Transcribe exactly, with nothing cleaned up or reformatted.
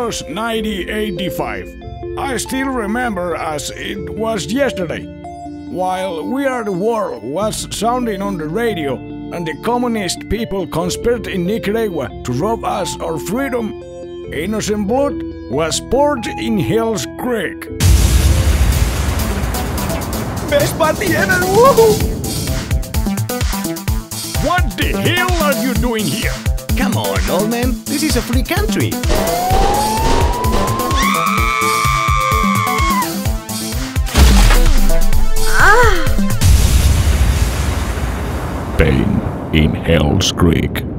was nineteen eighty-five. I still remember as it was yesterday. While We Are the World was sounding on the radio and the communist people conspired in Nicaragua to rob us our freedom, innocent blood was poured in Hell's Creek. Best party ever! Woohoo! What the hell are you doing here? Come on, old man. This is a free country. Pain in Hell's Creek.